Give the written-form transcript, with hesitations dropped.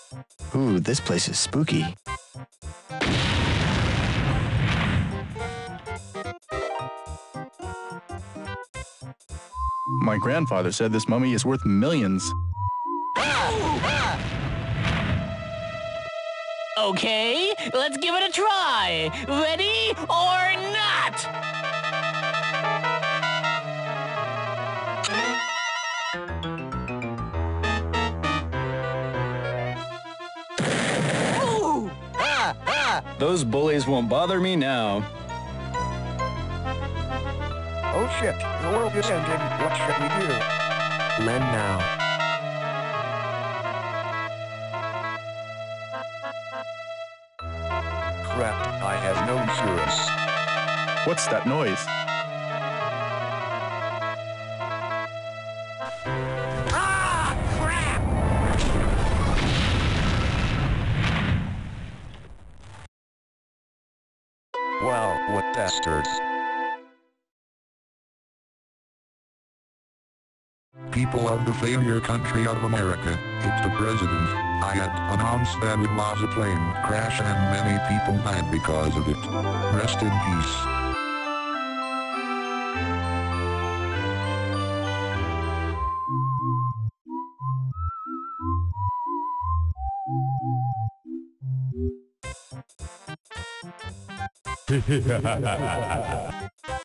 Ooh, this place is spooky. My grandfather said this mummy is worth millions. Okay, let's give it a try. Ready or not? Ooh! Those bullies won't bother me now. Oh shit, the world is ending. What should we do? Lend now. Crap, I have no insurance. What's that noise? Ah, crap! Wow, what bastards. People of the failure country of America, it's the president. I had announced that it was a plane crash and many people died because of it. Rest in peace.